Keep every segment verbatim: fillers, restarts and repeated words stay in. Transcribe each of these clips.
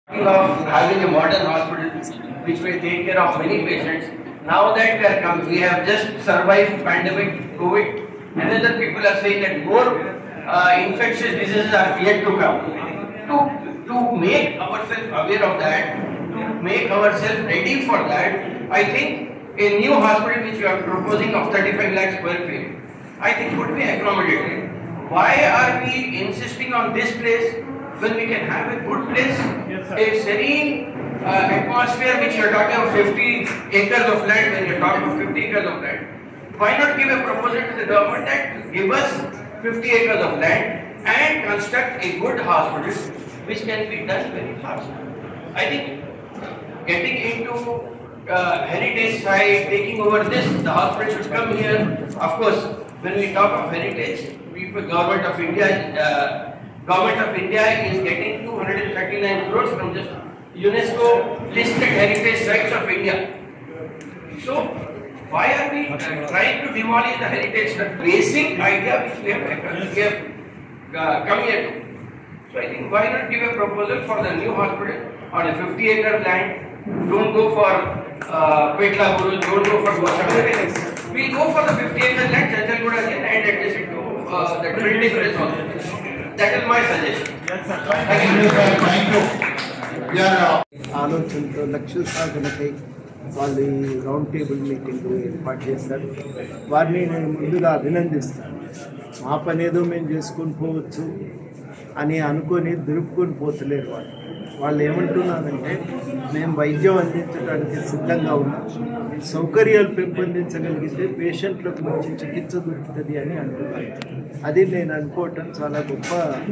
Of having a modern hospital which will take care of many patients. Now that we are come, we have just survived pandemic, COVID, and other people are saying that more uh, infectious diseases are yet to come. To, to make ourselves aware of that, to make ourselves ready for that, I think a new hospital which we are proposing of thirty-five lakh square feet, I think would be accommodated. Why are we insisting on this place when we can have a good place, yes, a serene uh, atmosphere which you are talking of fifty acres of land, when you are talking of fifty acres of land, why not give a proposal to the government that give us fifty acres of land and construct a good hospital which can be done very fast. I think getting into uh, heritage side, taking over this, the hospital should come here. Of course, when we talk of heritage, people, government of India, uh, Government of India is getting two hundred thirty-nine crores from just UNESCO listed heritage sites of India. So, why are we uh, trying to demolish the heritage? The basic idea which we have, we have uh, come here to. So, I think why not give a proposal for the new hospital on a fifty acre land? Don't go for uh, Petla Guru, don't go for Gosha. We go for the fifty acre land, Chandragooda again, and adjust it to uh, the trending place also. That is my suggestion. Yes, sir. Thank you, sir. Thank you. Yeah. ఆలోచనతో లక్ష్య సాధనకై వాళ్ళు ఈ round table meeting ఏర్పాటు చేశారు. వారిని నేను ముందుగా అభినందిస్తాను. మా పని ఏదో మేము చేసుకొని పోవచ్చు అని అనుకొని దురుపుకొని పోతలేరు వాళ్ళు. వాళ్ళు ఏమంటున్నారంటే మేము వైద్యం అందించడానికి సిద్ధంగా ఉన్నాం, సౌకర్యాలు పెంపొందించగలిగితే పేషెంట్లకు మంచి చికిత్స దొరుకుతుంది అని అంటున్నారు. అది నేను అనుకోవటం చాలా గొప్ప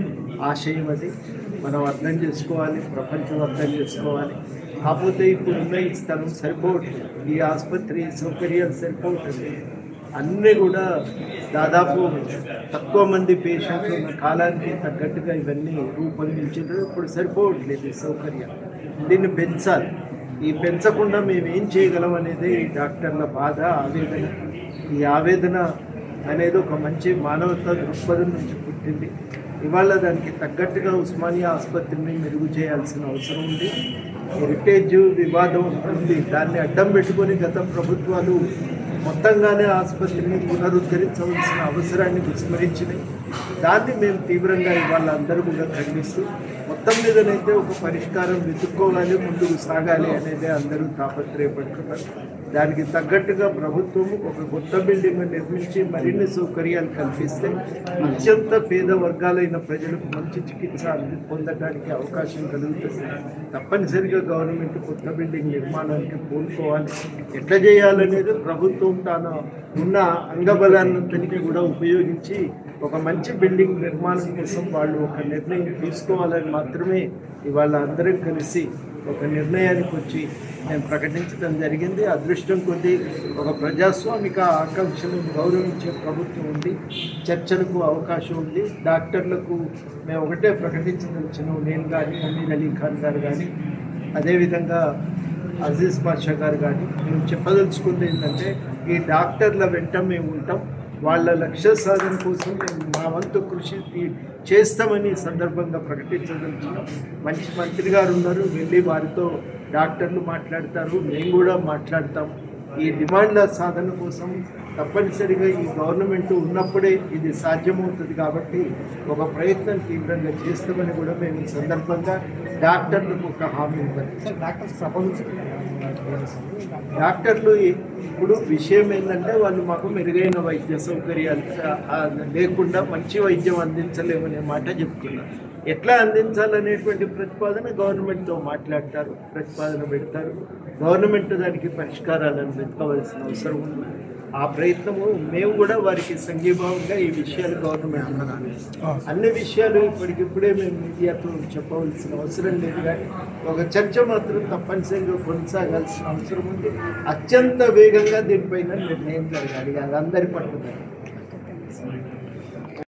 ఆశయం. అది మనం అర్థం చేసుకోవాలి, ప్రపంచం అర్థం చేసుకోవాలి. కాకపోతే ఇప్పుడున్న ఈ స్థలం సరిపోవట్లేదు, ఈ ఆసుపత్రి సౌకర్యాలు సరిపోవట్లేదు. అన్నీ కూడా దాదాపు తక్కువ మంది పేషెంట్లు ఉన్న కాలానికి తగ్గట్టుగా ఇవన్నీ రూపొందించారు. ఇప్పుడు సరిపోవట్లేదు ఈ సౌకర్యం. దీన్ని పెంచాలి. ఈ పెంచకుండా మేము ఏం చేయగలం అనేది డాక్టర్ల బాధ, ఆవేదన. ఈ ఆవేదన అనేది ఒక మంచి మానవతా దృక్పథం నుంచి పుట్టింది. ఇవాళ దానికి తగ్గట్టుగా ఉస్మానియా ఆసుపత్రిని మెరుగు చేయాల్సిన అవసరం ఉంది. హెరిటేజ్ వివాదం ఉంది, దాన్ని అడ్డం పెట్టుకొని గత ప్రభుత్వాలు మొత్తంగానే ఆసుపత్రిని పునరుద్ధరించవలసిన అవసరాన్ని విస్మరించినాయి. దాన్ని మేము తీవ్రంగా ఇవాళ అందరూ కూడా ఖండిస్తూ మొత్తం మీదనైతే ఒక పరిష్కారం వెతుక్కోవాలి, ముందుకు సాగాలి అనేదే అందరూ తాపత్రయపడుతున్నారు. దానికి తగ్గట్టుగా ప్రభుత్వం ఒక కొత్త బిల్డింగ్ నిర్మించి మరిన్ని సౌకర్యాలు కల్పిస్తే అత్యంత పేద వర్గాలైన ప్రజలకు మంచి చికిత్స అంది పొందడానికి అవకాశం కలుగుతుంది. తప్పనిసరిగా గవర్నమెంట్ కొత్త బిల్డింగ్ నిర్మాణానికి పూనుకోవాలి. ఎట్లా చేయాలనేది ప్రభుత్వం తాను ఉన్న అంగబలాన్నంతటికీ కూడా ఉపయోగించి ఒక మంచి బిల్డింగ్ నిర్మాణం కోసం వాళ్ళు ఒక నిర్ణయం తీసుకోవాలని మాత్రమే ఇవాళ అందరం కలిసి ఒక నిర్ణయానికి వచ్చి నేను ప్రకటించడం జరిగింది. అదృష్టం కొద్దీ ఒక ప్రజాస్వామిక ఆకాంక్షలను గౌరవించే ప్రభుత్వం ఉంది, చర్చలకు అవకాశం ఉంది. డాక్టర్లకు మేము ఒకటే ప్రకటించదలిచిన నేను కానీ అమీర్ అలీ ఖాన్ గారు కానీ అదేవిధంగా అజీజ్ బాషా గారు కానీ మేము చెప్పదలుచుకుంది ఏంటంటే ఈ డాక్టర్ల వెంట మేము ఉంటాం. వాళ్ళ లక్ష్య సాధన కోసం మేము మా వంతు కృషి చేస్తామని సందర్భంగా ప్రకటించదలిచినాం. మంచి మంత్రి గారు ఉన్నారు, వెళ్ళి వారితో డాక్టర్లు మాట్లాడతారు, మేము కూడా మాట్లాడతాం. ఈ డిమాండ్ల సాధన కోసం తప్పనిసరిగా ఈ గవర్నమెంట్ ఉన్నప్పుడే ఇది సాధ్యమవుతుంది. కాబట్టి ఒక ప్రయత్నం తీవ్రంగా చేస్తామని కూడా మేము ఈ సందర్భంగా డాక్టర్లకు ఒక హామీ ఇవ్వాలి. డాక్టర్లు ఇప్పుడు విషయం ఏంటంటే వాళ్ళు మాకు మెరుగైన వైద్య సౌకర్యాలు లేకుండా మంచి వైద్యం అందించలేమనే మాట చెప్తున్నారు. ఎట్లా అందించాలనేటువంటి ప్రతిపాదన గవర్నమెంట్తో మాట్లాడతారు, ప్రతిపాదన పెడతారు. గవర్నమెంట్ దానికి పరిష్కారాలను వెతకవలసిన అవసరం ఉంది. ఆ ప్రయత్నము మేము కూడా వారికి సంఘీభావంగా ఈ విషయాలు గవర్నమెంట్ అన్ని విషయాలు ఇప్పటికిప్పుడే మేము మీడియాతో చెప్పవలసిన అవసరం లేదు. కానీ ఒక చర్చ మాత్రం తప్పనిసరిగా కొనసాగాల్సిన అవసరం ఉంది. అత్యంత వేగంగా దీనిపైన నిర్ణయం జరగాలి, అది అందరి పట్టుదల.